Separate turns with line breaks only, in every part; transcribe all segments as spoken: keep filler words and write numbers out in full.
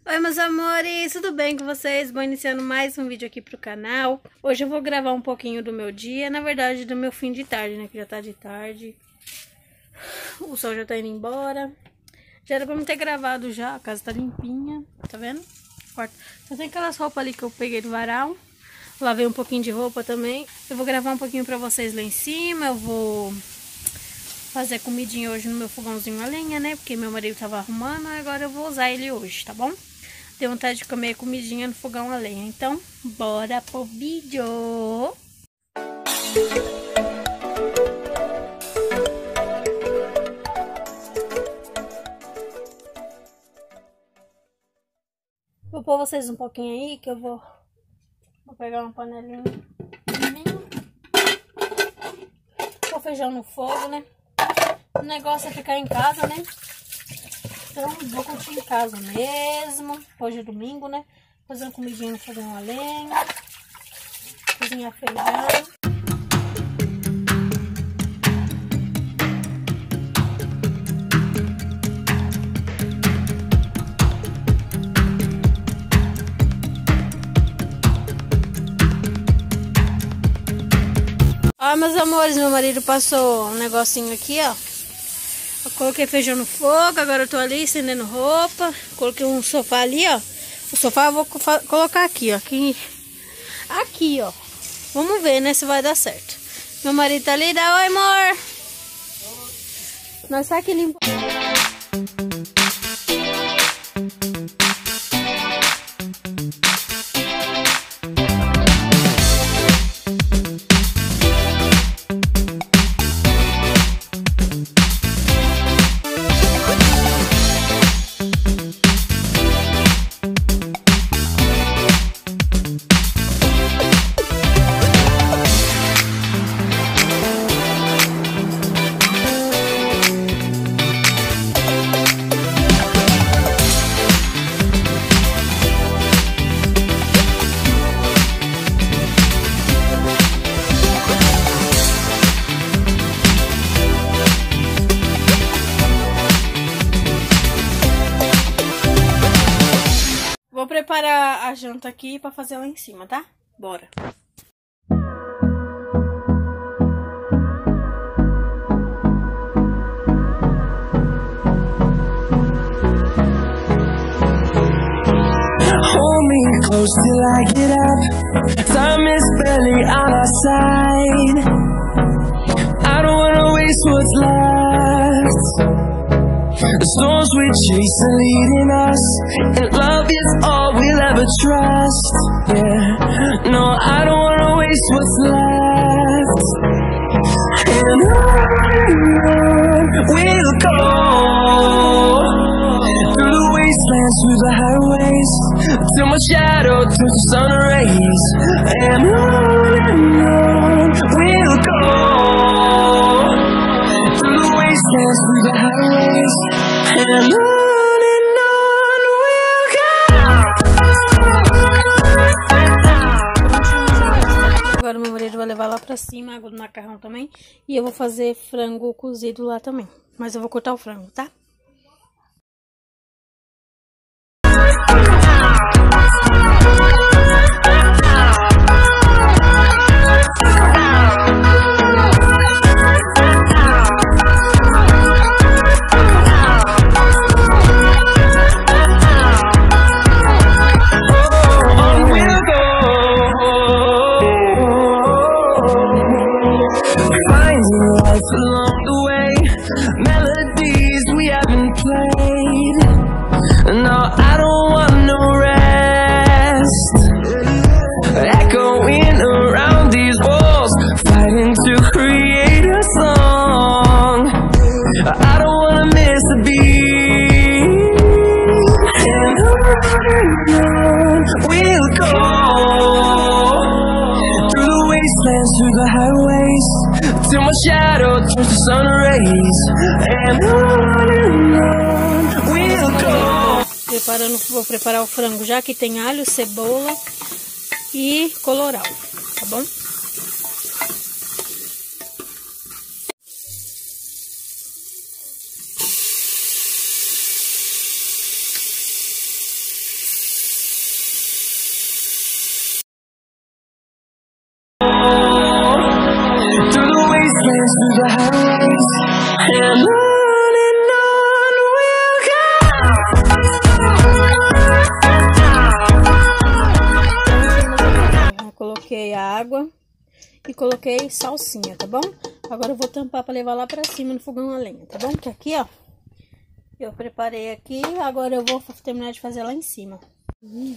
Oi, meus amores, tudo bem com vocês? Vou iniciando mais um vídeo aqui pro canal. Hoje eu vou gravar um pouquinho do meu dia, na verdade do meu fim de tarde, né? Que já tá de tarde. O sol já tá indo embora. Já era pra me ter gravado já, a casa tá limpinha, tá vendo? Quarto. Só tem aquelas roupas ali que eu peguei do varal. Lavei um pouquinho de roupa também. Eu vou gravar um pouquinho pra vocês lá em cima. Eu vou fazer comidinha hoje no meu fogãozinho a lenha, né? Porque meu marido tava arrumando, agora eu vou usar ele hoje, tá bom? Deu vontade de comer comidinha no fogão a lenha. Então, bora pro vídeo! Vou pôr vocês um pouquinho aí, que eu vou... Vou pegar uma panelinha. Pôr feijão no fogo, né? O negócio é ficar em casa, né? Então, vou curtir em casa mesmo. Hoje é domingo, né? Fazer uma comidinha no fogão a lenha. Cozinhar feijão. Ó, meus amores, meu marido passou um negocinho aqui, ó. Eu coloquei feijão no fogo, agora eu tô ali estendendo roupa. Coloquei um sofá ali, ó. O sofá eu vou colocar aqui, ó. Aqui, aqui, ó. Vamos ver, né, se vai dar certo. Meu marido tá ali, dá oi, amor. Nós tá aqui limpo. Vou preparar a janta aqui pra fazer lá em cima, tá? Bora!
Hold me close till I get up. Time is barely on our side. I don't wanna waste what's left. The storms we chase are leading us, and love is all we'll ever trust. Yeah, no, I don't wanna waste what's left. And on we'll go, through the wastelands, through the highways, till my shadow turns to sun rays. And on and on we'll go, through the wastelands, through the highways, and on and on we'll go.
Agora meu marido vai levar lá pra cima a água do macarrão também. E eu vou fazer frango cozido lá também. Mas eu vou cortar o frango, tá?
Along the way, melodies we haven't played. No, I don't want no rest. Echoing around these walls, fighting to create a song. I don't wanna miss a beat. And on we'll go, through the wastelands, through the highways, till my shadow turns to sun rays. And on and on we'll go.
Preparando, vou preparar o frango já que tem alho, cebola e colorau, tá bom? coloquei salsinha, tá bom? Agora eu vou tampar pra levar lá pra cima no fogão a lenha, tá bom? Que aqui, ó, eu preparei aqui, agora eu vou terminar de fazer lá em cima. Hum.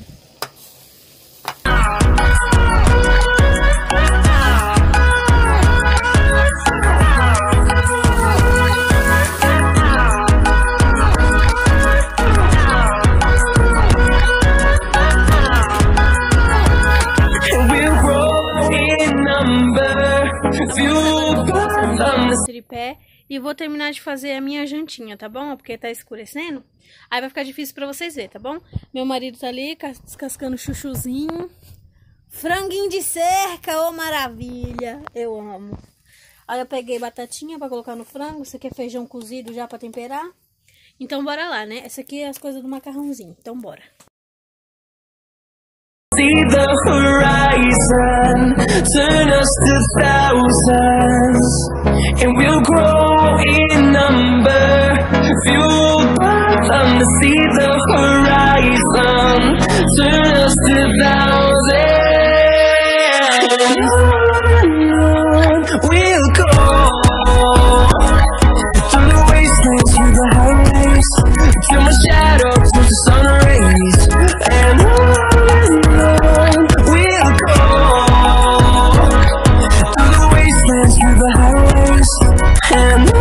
Tripé e vou terminar de fazer a minha jantinha, tá bom? Porque tá escurecendo, aí vai ficar difícil pra vocês verem, tá bom? Meu marido tá ali descascando chuchuzinho, franguinho de cerca, ô maravilha, eu amo. Aí eu peguei batatinha pra colocar no frango, isso aqui é feijão cozido já pra temperar. Então bora lá, né? Essa aqui é as coisas do macarrãozinho, então bora.
See the horizon, turn us to thousands, and we'll grow in number, fueled by them. To see the horizon, turn us to thousands, we'll go through the wastelands, through the highways, till my shadow turns to sun rays, and on. Through the highways and on and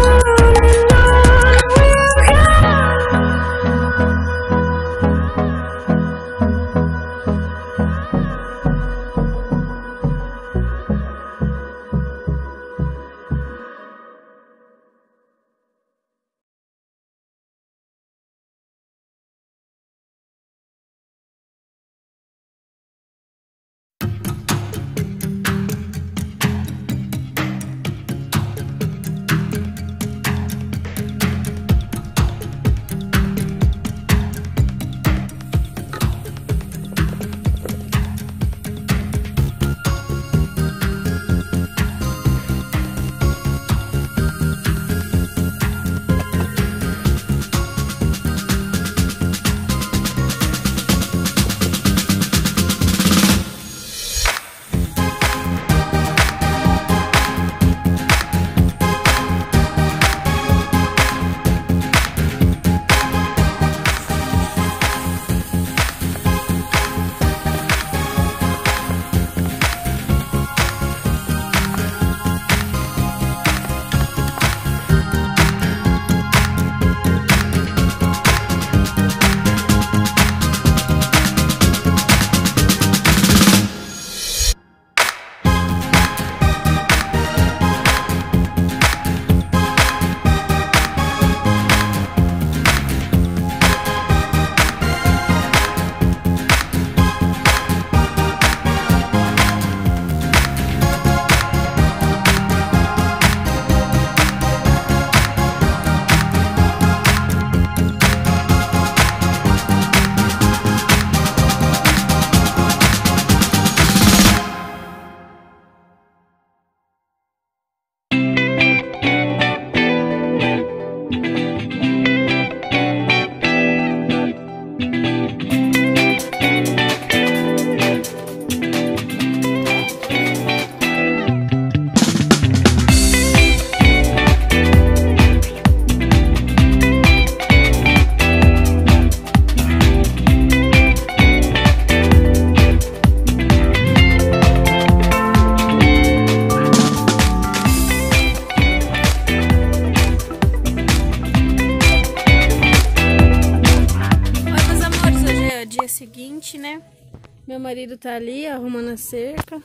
seguinte, né? Meu marido tá ali arrumando a cerca.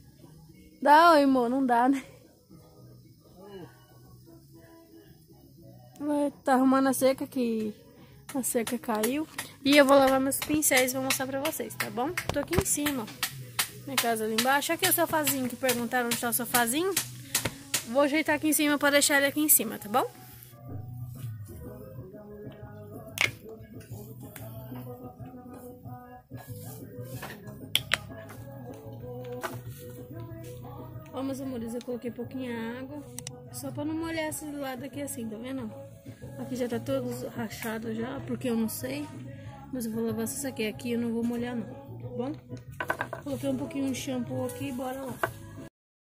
Dá, oi, amor, não dá, né? Tá arrumando a cerca que a cerca caiu. E eu vou lavar meus pincéis e vou mostrar pra vocês, tá bom? Tô aqui em cima, minha casa ali embaixo. Aqui é o sofazinho, que perguntaram onde tá o sofazinho. Vou ajeitar aqui em cima pra deixar ele aqui em cima, tá bom? Ó, meus amores, eu coloquei pouquinha água, só pra não molhar esse lado aqui assim, tá vendo? Aqui já tá todo rachado já, porque eu não sei. Mas eu vou lavar isso aqui, aqui eu não vou molhar não, tá bom? Coloquei um pouquinho de shampoo aqui e bora lá.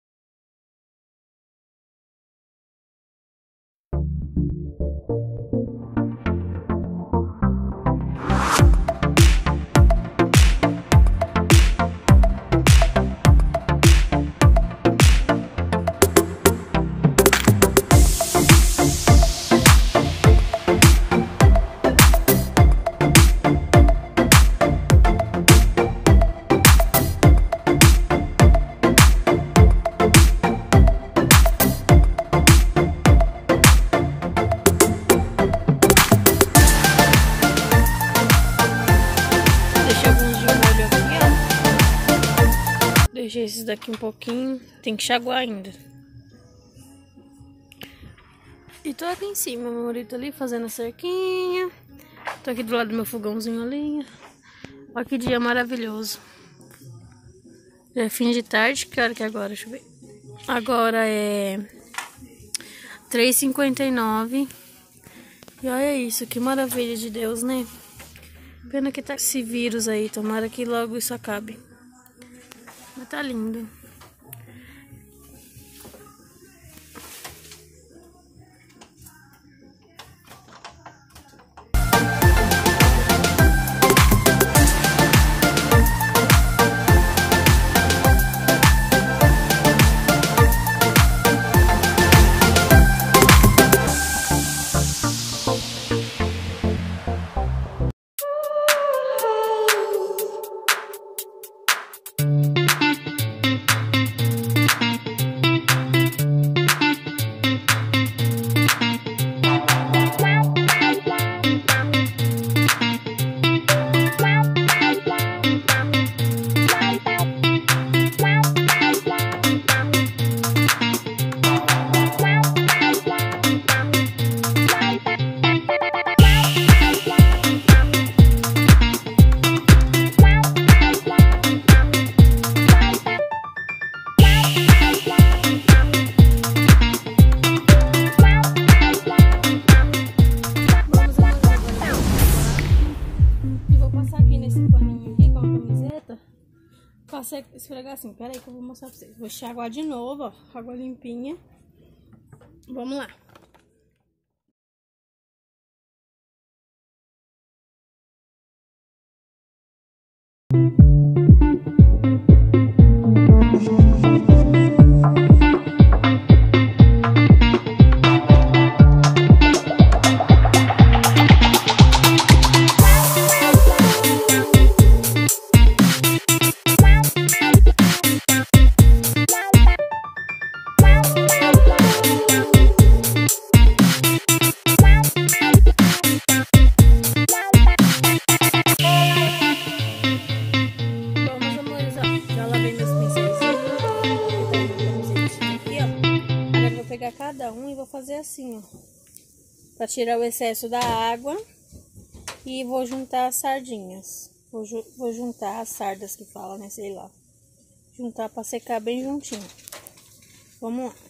Mexer esses daqui um pouquinho. Tem que enxaguar ainda. E tô aqui em cima, meu marido tá ali fazendo a cerquinha. Tô aqui do lado do meu fogãozinho ali. Olha que dia maravilhoso. Já é fim de tarde. Que hora que é agora? Deixa eu ver. Agora é três e cinquenta e nove. E olha isso, que maravilha de Deus, né? Pena que tá esse vírus aí. Tomara que logo isso acabe. Mas tá lindo. Passei, esfregar assim, pera aí que eu vou mostrar pra vocês. Vou enxaguar de novo, ó, água limpinha. Vamos lá. Pegar cada um e vou fazer assim, ó, para tirar o excesso da água. E vou juntar as sardinhas. Vou, ju vou juntar as sardas que fala, né? Sei lá. Juntar para secar bem juntinho. Vamos lá.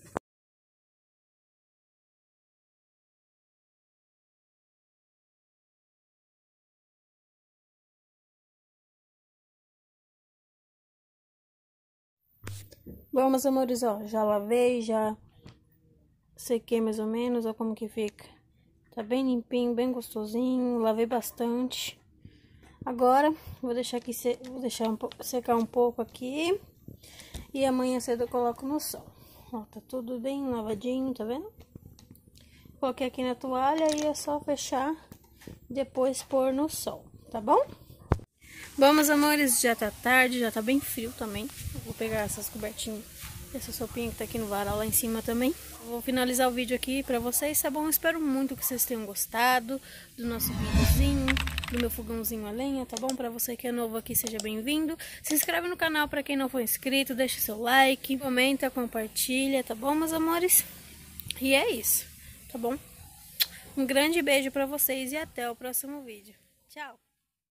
Bom, meus amores, ó, já lavei, já sequei mais ou menos, ó como que fica. Tá bem limpinho, bem gostosinho, lavei bastante. Agora, vou deixar aqui, vou deixar um pouco, secar um pouco aqui. E amanhã cedo eu coloco no sol. Ó, tá tudo bem lavadinho, tá vendo? Coloquei aqui na toalha e é só fechar, depois pôr no sol, tá bom? Bom, meus amores, já tá tarde, já tá bem frio também. Vou pegar essas cobertinhas, essa sopinha que tá aqui no varal lá em cima também. Vou finalizar o vídeo aqui pra vocês, tá bom? Espero muito que vocês tenham gostado do nosso videozinho, do meu fogãozinho a lenha, tá bom? Pra você que é novo aqui, seja bem-vindo. Se inscreve no canal pra quem não for inscrito, deixa seu like, comenta, compartilha, tá bom, meus amores? E é isso, tá bom? Um grande beijo pra vocês e até o próximo vídeo. Tchau!